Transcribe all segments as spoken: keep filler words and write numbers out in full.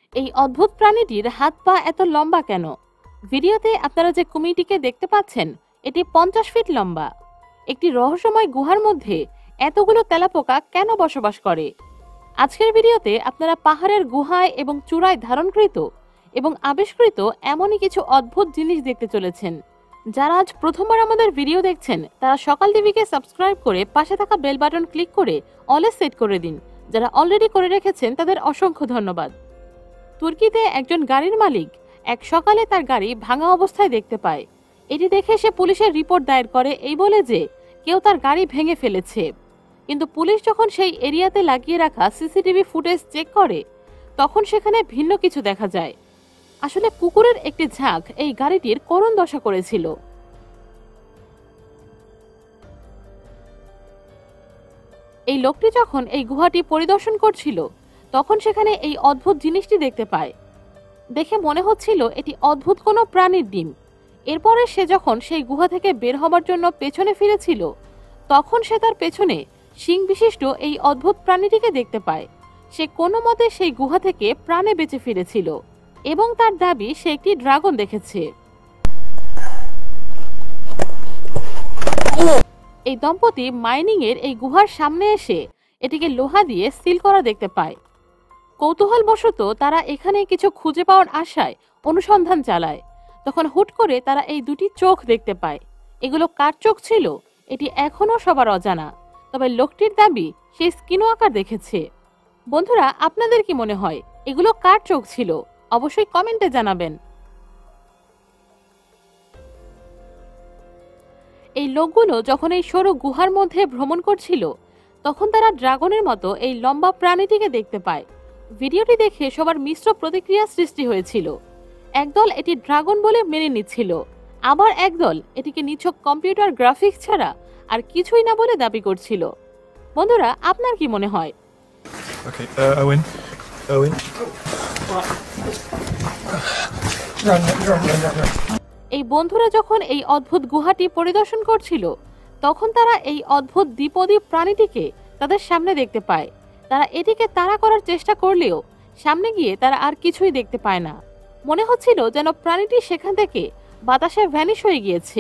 এই অদ্ভুত প্রাণীটির হাত পা এত লম্বা কেন? ভিডিওতে আপনারা যে কুমিরটিকে দেখতে পাচ্ছেন এটি পঞ্চাশ ফিট লম্বা। একটি রহস্যময় গুহার মধ্যে এতগুলো তেলাপোকা কেন বসবাস করে? আজকের ভিডিওতে আপনারা পাহাড়ের গুহায় এবং চূড়ায় ধারণকৃত এবং আবিষ্কৃত এমনই কিছু অদ্ভুত জিনিস দেখতে চলেছেন। যারা আজ প্রথমবার আমাদের ভিডিও দেখছেন তারা সকাল টিভিকে সাবস্ক্রাইব করে পাশে থাকা বেল বাটন ক্লিক করে অলে সেট করে দিন। যারা অলরেডি করে রেখেছেন তাদের অসংখ্য ধন্যবাদ। তুর্কিতে একজন গাড়ির মালিক এক সকালে তার গাড়ি ভাঙা অবস্থায় দেখতে পায়। এটি দেখে সে পুলিশের রিপোর্ট দায়ের করে এই বলে যে কেউ তার গাড়ি ভেঙে ফেলেছে। কিন্তু পুলিশ যখন সেই এরিয়াতে লাগিয়ে রাখা সিসিটিভি ফুটেজ চেক করে তখন সেখানে ভিন্ন কিছু দেখা যায়। আসলে কুকুরের একটি ঝাঁক এই গাড়িটির করুণ দশা করেছিল। এই লোকটি যখন এই গুহাটি পরিদর্শন করছিল তখন সেখানে এই অদ্ভুত জিনিসটি দেখতে পায়। দেখে মনে হচ্ছিল এটি অদ্ভুত কোনো প্রাণীর ডিম। এরপরে সে যখন সেই গুহা থেকে বের হবার জন্য পেছনে ফিরেছিল তখন সে তার পেছনে শিং বিশিষ্ট এই অদ্ভুত প্রাণীটিকে দেখতে পায়। সে কোনো মতে সেই গুহা থেকে প্রাণে বেঁচে ফিরেছিল এবং তার দাবি সে একটি ড্রাগন দেখেছে। এই দম্পতি মাইনিং এর এই গুহার সামনে এসে এটিকে লোহা দিয়ে সিল করা দেখতে পায়। কৌতূহলবশত তারা এখানে কিছু খুঁজে পাওয়ার আশায় অনুসন্ধান চালায়। তখন হুট করে তারা এই দুটি চোখ দেখতে পায়। এগুলো কার চোখ ছিল এটি এখনো সবার অজানা, তবে লোকটির দাবি সে স্কিনো আকার দেখেছে। বন্ধুরা, আপনাদের কি মনে হয় এগুলো কার চোখ ছিল? অবশ্যই কমেন্টে জানাবেন। এই লোকগুলো যখন এই সরু গুহার মধ্যে ভ্রমণ করছিল তখন তারা ড্রাগনের মতো এই লম্বা প্রাণীটিকে দেখতে পায়। ভিডিওটি দেখে সবার মিশ্র প্রতিক্রিয়া সৃষ্টি হয়েছিল। একদল এটি ড্রাগন বলে মেনে নিচ্ছিল, আবার একদল এটিকে নিছক কম্পিউটার গ্রাফিক্স ছাড়া আর কিছুই না বলে দাবি করছিল। বন্ধুরা, আপনার কি মনে হয়? Okay, uh, Owen. Owen. Run, run, run, run, run. এই বন্ধুরা যখন এই অদ্ভুত গুহাটি পরিদর্শন করছিল তখন তারা এই অদ্ভুত দ্বিপদী প্রাণীটিকে তাদের সামনে দেখতে পায়। তারা এটিকে তাড়া করার চেষ্টা করলেও সামনে গিয়ে তারা আর কিছুই দেখতে পায় না। মনে হচ্ছিল যেন প্রাণীটি সেখান থেকে বাতাসে ভ্যানিশ হয়ে গিয়েছে।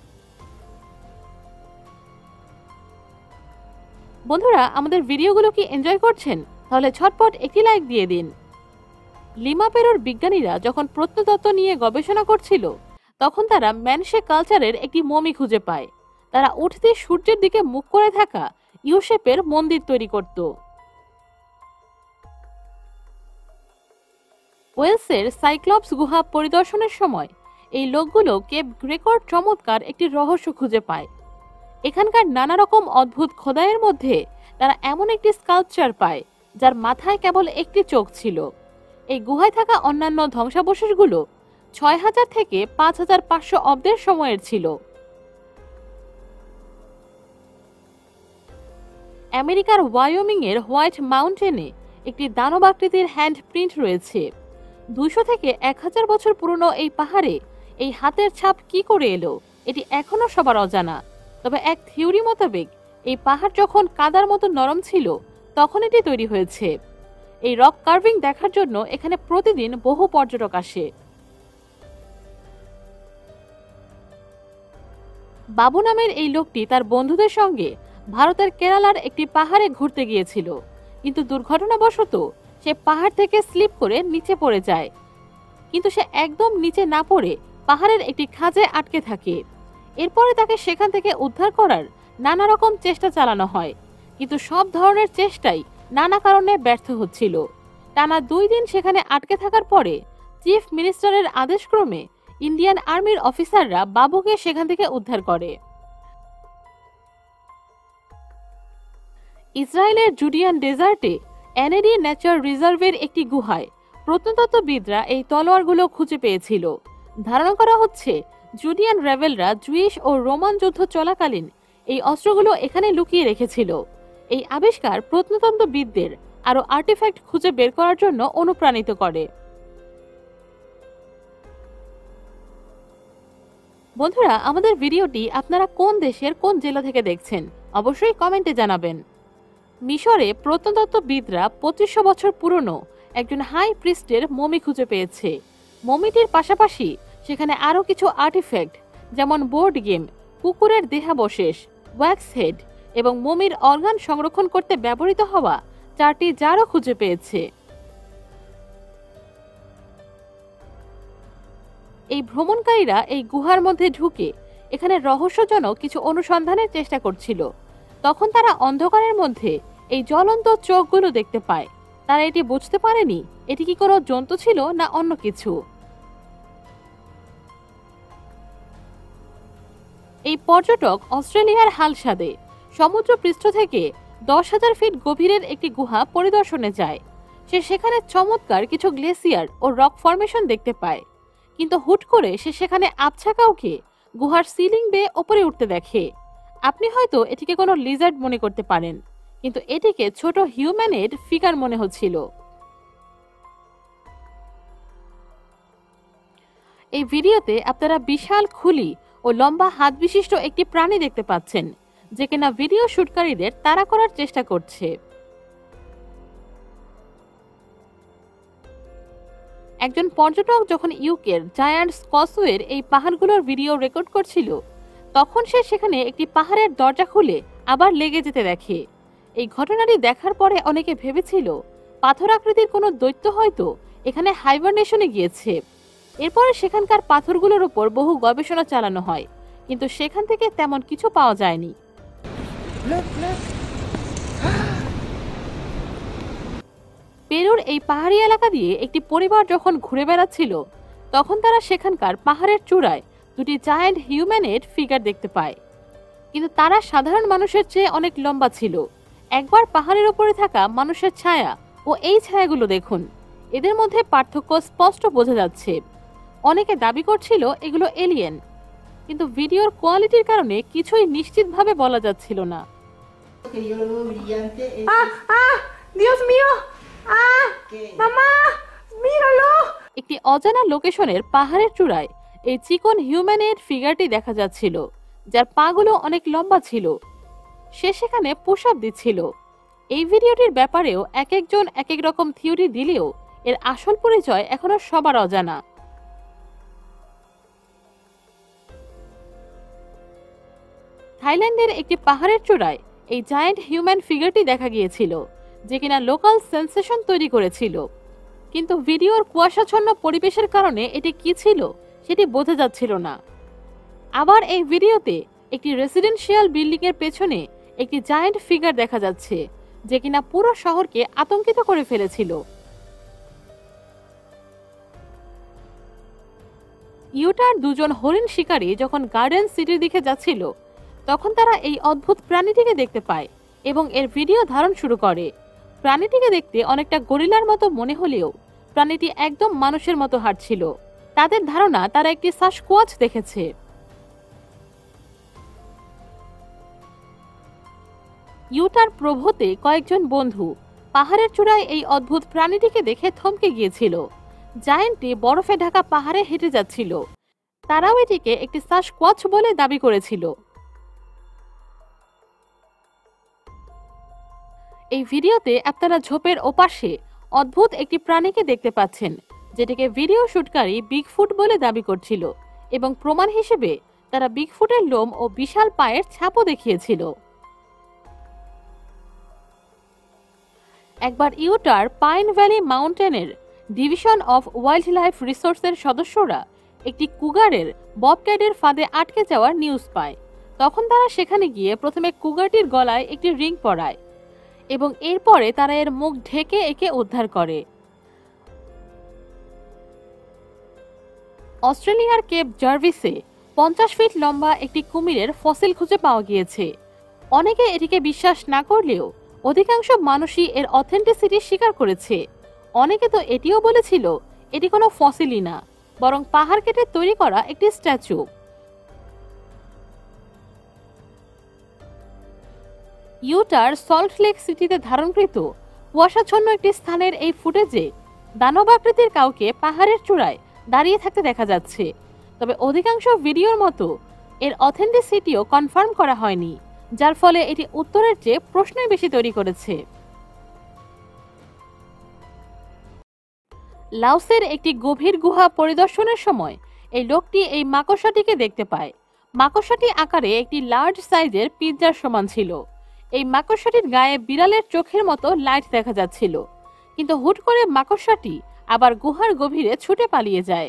বন্ধুরা, আমাদের ভিডিওগুলো কি এনজয় করছেন? তাহলে ঝটপট একটি লাইক দিয়ে দিন। লিমা পেরুর বিজ্ঞানীরা যখন প্রত্নতত্ত্ব নিয়ে গবেষণা করছিল তখন তারা ম্যানসে কালচারের একটি মমি খুঁজে পায়। তারা উঠতে সূর্যের দিকে মুখ করে থাকা ইউ শেপের মন্দির তৈরি করত। ওয়েলসের সাইক্লপস গুহা পরিদর্শনের সময় এই লোকগুলো কেপ গ্রেকর চমৎকার একটি রহস্য খুঁজে পায়। এখানকার নানা রকম অদ্ভুত খোদাইয়ের মধ্যে তারা এমন একটি স্কাল্পচার পায় যার মাথায় কেবল একটি চোখ ছিল। এই গুহায় থাকা অন্যান্য ধ্বংসাবশেষগুলো ছয় হাজার থেকে পাঁচ হাজার পাঁচশো অব্দের সময়ের ছিল। আমেরিকার ওয়াইওমিং এর হোয়াইট মাউন্টেনে একটি দানব আকৃতির হ্যান্ড প্রিন্ট রয়েছে। দুইশো থেকে এক হাজার বছর পুরনো এই পাহাড়ে এই হাতের ছাপ কি করে এলো এটি এখনো সবার অজানা। তবে এক থিওরি মোতাবেক এই পাহাড় যখন কাদার মতো নরম ছিল তখন এটি তৈরি হয়েছে। এই রক কার্ভিং দেখার জন্য এখানে প্রতিদিন বহু পর্যটক আসে। বাবু নামের এই লোকটি তার বন্ধুদের সঙ্গে ভারতের কেরালার একটি পাহাড়ে ঘুরতে গিয়েছিল, কিন্তু দুর্ঘটনাবশত সে পাহাড় থেকে স্লিপ করে নিচে পড়ে যায়। কিন্তু সে একদম নিচে না পড়ে পাহাড়ের একটি খাঁজে আটকে থাকে। এরপরে তাকে সেখান থেকে উদ্ধার করার নানা রকম চেষ্টা চালানো হয়, কিন্তু সব ধরনের চেষ্টাই নানা কারণে ব্যর্থ হচ্ছিল। টানা দুই দিন সেখানে আটকে থাকার পরে চিফ মিনিস্টারের আদেশক্রমে ইন্ডিয়ান আর্মির অফিসাররা বাবুকে সেখান থেকে উদ্ধার করে। ইসরায়েলের জুডিয়ান ডেজার্টে অ্যানেডি নেচার রিজার্ভের একটি গুহায় প্রত্নতত্ত্ববিদরা এই তলোয়ারগুলো খুঁজে পেয়েছিল। ধারণা করা হচ্ছে জুডিয়ান রেবেলরা জুইশ ও রোমান যুদ্ধ চলাকালীন এই অস্ত্রগুলো এখানে লুকিয়ে রেখেছিল। এই আবিষ্কার প্রত্নতত্ত্ববিদদের আরো আর্টিফ্যাক্ট খুঁজে বের করার জন্য অনুপ্রাণিত করে। বন্ধুরা, আমাদের ভিডিওটি আপনারা কোন দেশের কোন জেলা থেকে দেখছেন অবশ্যই কমেন্টে জানাবেন। মিশরে প্রত্নতত্ত্ববিদরা পঁচিশশো বছর পুরনো একজন হাই প্রিস্টের মমি খুঁজে পেয়েছে। মমিটির পাশাপাশি সেখানে আরো কিছু আর্টিফ্যাক্ট যেমন বোর্ড গেম, কুকুরের দেহাবশেষ, ওয়্যাক্স হেড এবং মমির অর্গান সংরক্ষণ করতে ব্যবহৃত হওয়া চারটি জারও খুঁজে পেয়েছে। এই ভ্রমণকারীরা এই গুহার মধ্যে ঢুকে এখানে রহস্যজনক কিছু অনুসন্ধানের চেষ্টা করছিল। তখন তারা অন্ধকারের মধ্যে এই জ্বলন্ত চোখগুলো দেখতে পায়। তারা এটি বুঝতে পারেনি এটি কি কোনো জন্তু ছিল না অন্য কিছু। এই পর্যটক অস্ট্রেলিয়ার হালসাদে সমুদ্র পৃষ্ঠ থেকে দশ হাজার ফিট গভীরের একটি গুহা পরিদর্শনে যায়। সে সেখানে চমৎকার কিছু গ্লেসিয়ার ও রক ফরমেশন দেখতে পায়, কিন্তু হুট করে সে সেখানে আবছা কাউকে গুহার সিলিং বেয়ে ওপরে উঠতে দেখে। আপনি হয়তো এটিকে কোনো লিজার্ড মনে করতে পারেন, কিন্তু এটিকে ছোট হিউম্যানেড ফিগার মনে হচ্ছিল। এই ভিডিওতে আপনারা বিশাল খুলি ও লম্বা হাত বিশিষ্ট একটি প্রাণী দেখতে পাচ্ছেন, যে কিনা ভিডিও শুটকারীদের তাড়া করার চেষ্টা করছে। একজন পর্যটক যখন ইউকের জায়ান্ট স্কসওয়ের এই পাহাড়গুলোর ভিডিও রেকর্ড করছিল, তখন সে সেখানে একটি পাহাড়ের দরজা খুলে আবার লেগে যেতে দেখে। এই ঘটনাটি দেখার পরে অনেকে ভেবেছিল পাথর আকৃতির কোনো দৈত্য হয়তো এখানে হাইবারনেশনে গিয়েছে। এরপরে সেখানকার পাথরগুলোর উপর বহু গবেষণা চালানো হয়, কিন্তু সেখান থেকে তেমন কিছু পাওয়া যায়নি। পেরুর এই পাহাড়ি এলাকা দিয়ে একটি পরিবার যখন ঘুরে বেড়াচ্ছিল, তখন তারা সেখানকার পাহাড়ের চূড়ায় দুটি জায়ান্ট হিউম্যানেড ফিগার দেখতে পায়, কিন্তু তারা সাধারণ মানুষের চেয়ে অনেক লম্বা ছিল। একবার পাহাড়ের উপরে থাকা মানুষের ছায়া ও এই ছায়াগুলো দেখুন, এদের মধ্যে পার্থক্য স্পষ্ট বোঝা যাচ্ছে। অনেকে দাবি করছিল এগুলো এলিয়েন, কিন্তু ভিডিওর কোয়ালিটির কারণে কিছুই নিশ্চিতভাবে বলা যাচ্ছিল না। একটি অজানা লোকেশনের পাহাড়ের চূড়ায় এই চিকন হিউম্যানেড ফিগারটি দেখা যাচ্ছিল, যার পাগুলো অনেক লম্বা ছিল। সে সেখানে পুশ আপ দিচ্ছিল। এই ভিডিওটির ব্যাপারেও এক একজন এক এক রকম থিওরি দিলেও এর আসল পরিচয় এখনো সবার অজানা। থাইল্যান্ডের একটি পাহাড়ের চূড়ায় এই জায়ান্ট হিউম্যান ফিগারটি দেখা গিয়েছিল, যে কিনা লোকাল সেন্সেশন তৈরি করেছিল, কিন্তু ভিডিওর কুয়াশাচ্ছন্ন পরিবেশের কারণে এটি কি ছিল সেটি বোঝা যাচ্ছিল না। আবার এই ভিডিওতে একটি রেসিডেন্সিয়াল বিল্ডিং এর পেছনে একটি জায়ান্ট ফিগার দেখা যাচ্ছে, যে কিনা পুরো শহরকে আতঙ্কিত করে ফেলেছিল। ইউটার দুজন হরিণ শিকারী যখন গার্ডেন সিটির দিকে যাচ্ছিল, তখন তারা এই অদ্ভুত প্রাণীটিকে দেখতে পায় এবং এর ভিডিও ধারণ শুরু করে। প্রাণীটিকে দেখতে অনেকটা গরিলার মতো মনে হলেও প্রাণীটি একদম মানুষের মতো হাঁটছিল। তাদের ধারণা তারা একটি সাসকোয়াচ দেখেছে। ইউটার প্রভোতে কয়েকজন বন্ধু পাহাড়ের চূড়ায় এই অদ্ভুত প্রাণীটিকে দেখে থমকে গিয়েছিল। জায়ান্টটি বরফে ঢাকা পাহাড়ে হেঁটে যাচ্ছিল। তারাও এটিকে একটি সাসকোয়াচ বলে দাবি করেছিল। এই ভিডিওতে আপনারা ঝোপের ওপাশে অদ্ভুত একটি প্রাণীকে দেখতে পাচ্ছেন, যেটিকে ভিডিও শুটকারী বিগফুট বলে দাবি করছিল এবং প্রমাণ হিসেবে তারা বিগফুটের লোম ও বিশাল পায়ের ছাপও দেখিয়েছিল। একবার ইউটার পাইন ভ্যালি মাউন্টেনের ডিভিশন অফ ওয়াইল্ড লাইফ রিসোর্সের সদস্যরা একটি কুগারের ববক্যাটের ফাঁদে আটকে যাওয়ার নিউজ পায়। তখন তারা সেখানে গিয়ে প্রথমে কুগারটির গলায় একটি রিং পরায় এবং এরপরে তারা এর মুখ ঢেকে একে উদ্ধার করে। অস্ট্রেলিয়ার কেপ জার্ভিসে পঞ্চাশ ফিট লম্বা একটি কুমিরের ফসিল খুঁজে পাওয়া গিয়েছে। অনেকে এটিকে বিশ্বাস না করলেও অধিকাংশ মানুষই এর অথেন্টিসিটি স্বীকার করেছে। অনেকে তো এটিও বলেছিল এটি কোনো ফসিলই না, বরং পাহাড় কেটে তৈরি করা একটি স্ট্যাচু। ইউটার সল্ট লেক সিটিতে ধারণকৃত কুয়াশাচ্ছন্ন একটি স্থানের এই ফুটেজে দানবাকৃতির কাউকে পাহাড়ের চূড়ায় দাঁড়িয়ে থাকতে দেখা যাচ্ছে, তবে অধিকাংশ ভিডিওর মতো এর অথেন্টিসিটিও কনফার্ম করা হয়নি, যার ফলে এটি উত্তরের চেয়ে প্রশ্নই বেশি তৈরি করেছে। লাওসের একটি গভীর গুহা পরিদর্শনের সময় এই লোকটি এই মাকড়সাটিকে দেখতে পায়। মাকড়সাটি আকারে একটি লার্জ সাইজের পিৎজার সমান ছিল। এই মাকড়সাটির গায়ে বিড়ালের চোখের মতো লাইট দেখা যাচ্ছিল, কিন্তু হুট করে মাকড়সাটি আবার গুহার গভীরে ছুটে পালিয়ে যায়।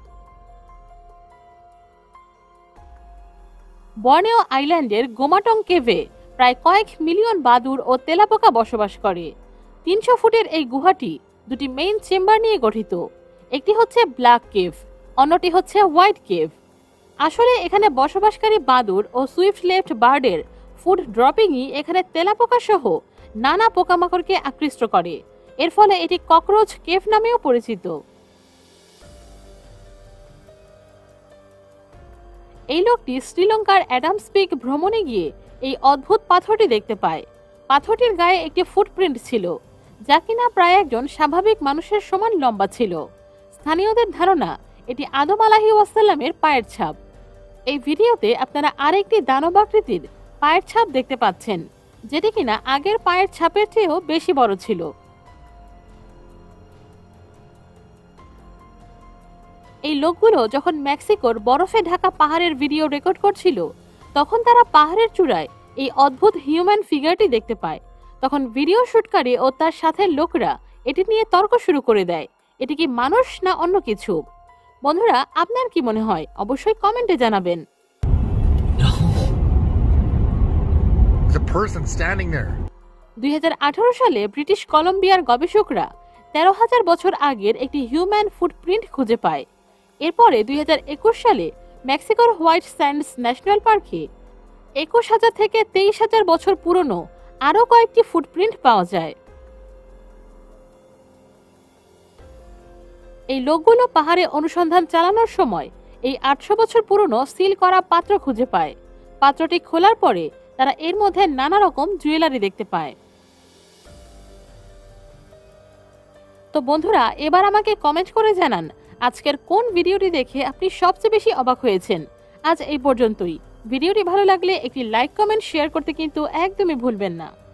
বর্নেও আইল্যান্ডের গোমাটং কেভে প্রায় কয়েক মিলিয়ন বাদুড় ও তেলাপোকা বসবাস করে। তিনশো ফুটের এই গুহাটি দুটি মেইন চেম্বার নিয়ে গঠিত। একটি হচ্ছে ব্ল্যাক কেভ, অন্যটি হচ্ছে হোয়াইট কেভ। আসলে এখানে বসবাসকারী বাদুড় ও সুইফট লেফট বার্ডের ফুড ড্রপিংই এখানে তেলাপোকা সহ নানা পোকামাকড়কে আকৃষ্ট করে। এর ফলে এটি ককরোচ কেভ নামেও পরিচিত। এই লোকটি শ্রীলঙ্কার অ্যাডামস পিক ভ্রমণে গিয়ে এই অদ্ভুত পাথরটি দেখতে পায়। পাথরটির গায়ে একটি ফুটপ্রিন্ট ছিল, যা কিনা প্রায় একজন স্বাভাবিক মানুষের সমান লম্বা ছিল। স্থানীয়দের ধারণা এটি আদম আলাইহিস ওয়াসাল্লামের পায়ের ছাপ। এই ভিডিওতে আপনারা আরেকটি দানবাকৃতির পায়ের ছাপ দেখতে পাচ্ছেন, যেটি কিনা আগের পায়ের ছাপের চেয়েও বেশি বড় ছিল। এই লোকগুলো যখন মেক্সিকোর বরফে ঢাকা পাহাড়ের ভিডিও রেকর্ড করছিল, তখন তারা পাহাড়ের চূড়ায় এই অদ্ভুত হিউম্যান ফিগারটি দেখতে পায়। তখন ভিডিও শুটকারী ও তার সাথে লোকরা এটি নিয়ে তর্ক শুরু করে দেয়, এটি কি মানুষ না অন্য কিছু। বন্ধুরা, আপনার কি মনে হয় অবশ্যই কমেন্টে জানাবেন। দুই হাজার আঠারো সালে ব্রিটিশ কলম্বিয়ার গবেষকরা তেরো হাজার বছর আগের একটি হিউম্যান ফুটপ্রিন্ট খুঁজে পায়। এরপরে দুই হাজার একুশ সালে মেক্সিকোর হোয়াইট স্যান্ডস ন্যাশনাল পার্কে একুশ হাজার থেকে তেইশ হাজার বছর পুরনো আরও কয়েকটি ফুটপ্রিন্ট পাওয়া যায়। এই লোকগুলো পাহাড়ে অনুসন্ধান চালানোর সময় এই আটশো বছর পুরনো সিল করা পাত্র খুঁজে পায়। পাত্রটি খোলার পরে তারা এর মধ্যে নানা রকম জুয়েলারি দেখতে পায়। তো বন্ধুরা, এবার আমাকে কমেন্ট করে জানান আজকের কোন ভিডিওটি দেখে আপনি সবচেয়ে বেশি অবাক হয়েছেন। আজ এই পর্যন্তই। ভিডিওটি ভালো লাগলে একটি লাইক, কমেন্ট, শেয়ার করতে কিন্তু একদমই ভুলবেন না।